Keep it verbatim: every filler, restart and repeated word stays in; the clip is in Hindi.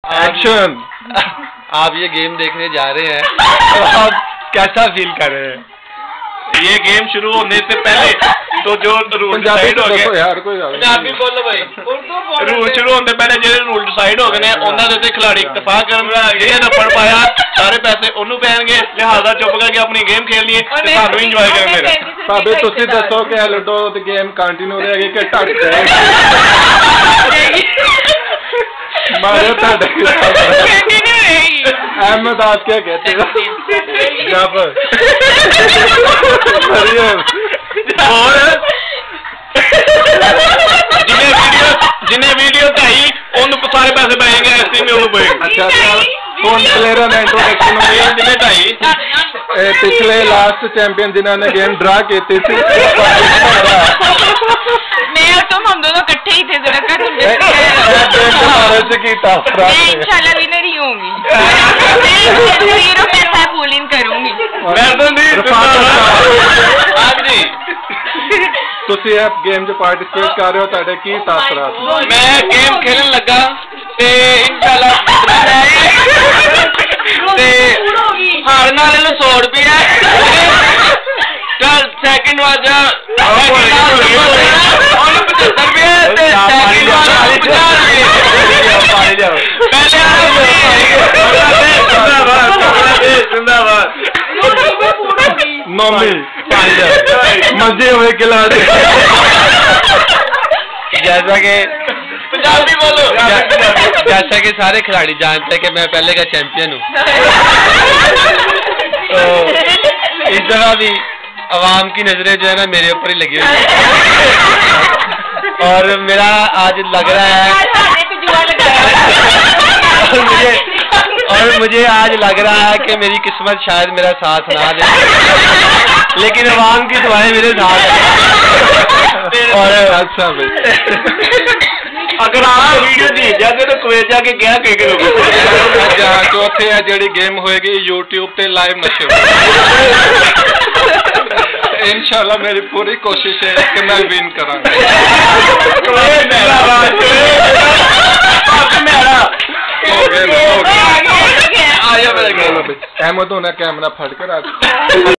एक्शन। आप ये गेम देखने जा रहे हैं तो आप कैसा फील कर रहे हैं? ये गेम शुरू होने से पहले तो जो रूल डिसाइड हो गए यार, कोई पंजाबी बोलो भाई। रूल शुरू होने से पहले जो रूल डिसाइड हो गए ने उन्होंने तो खिलाड़ी इत्तेफाक कर जिन्हें ना पढ़ पाया सारे पैसे उन्होंने पैणगे, लिहाजा चुप करके अपनी गेम खेलिए ते सानू इंजॉय करेंगे। भाभी तुसी दसो कि लूडो दी गेम कंटिन्यू रहेगी कि टक जाएगी? मारे ताड़े कंटिन्यू रहेगी। अहमद आप क्या कहते हो? जब और जिन्हें वीडियो जिन्हें वीडियो चाहिए उन सारे पैसे पाएंगे, ऐसे में वो पाएंगे। अच्छा कौन प्लेयर ने इंट्रोडक्शन हुई जिन्हें चाहिए? पिछले लास्ट चैंपियन जिन्होंने गेम ड्रा की थी मैं और तुम हम दोनों इकट्ठे ही थे जरा का तुम मैं इंशाल्लाह विनर ही होंगी। मैं जीरो पैसा पूलिंग करूंगी। ਤੁਸੀਂ ਇਹ ਗੇਮ 'ਚ ਪਾਰਟਿਸਿਪੇਟ ਕਰ ਰਹੇ ਹੋ, ਤੁਹਾਡੇ ਕੀ ਤਾਸਰਾਤ? ਮੈਂ ਗੇਮ ਖੇਲਣ ਲੱਗਾ ਤੇ ਇਨਸ਼ਾਅੱਲਾ ਤੇ ਹਾਰਨ ਵਾਲੇ ਨੂੰ सौ ਰੁਪਇਆ ਚੱਲ ਸੈਕਿੰਡ ਵਾਜਾ ਉਹਨੂੰ ਪਚੱਤਰ ਰੁਪਏ ਤੇ ਸੈਕਿੰਡ ਵਾਲਾ ਪੰਜਾਹ ਰੁਪਏ ਪਾਣੀ ਜਾਓ ਪਹਿਲੇ ਜ਼ਿੰਦਾਬਾਦ नॉमी मजे हुए खिला दे। जैसा कि पंजाबी बोलो जैसा कि सारे खिलाड़ी जानते हैं कि मैं पहले का चैंपियन हूँ, तो इस दफा भी आवाम की नजरें जो है ना मेरे ऊपर ही लगी हुई है और मेरा आज लग रहा है और मुझे और मुझे आज लग रहा है कि मेरी किस्मत शायद मेरा साथ ना दे, लेकिन आवाम की दुआएं मेरे साथ हैं। और अच्छा भाई अगर आप वीडियो जीत जाते तो कुवैत जाके क्या कह करोगे? चौथे है जी गेम होएगी यूट्यूब पे लाइव नशर। इंशाल्लाह मेरी पूरी कोशिश है कि मैं विन करांगा। अहमद होना कैमरा फट कर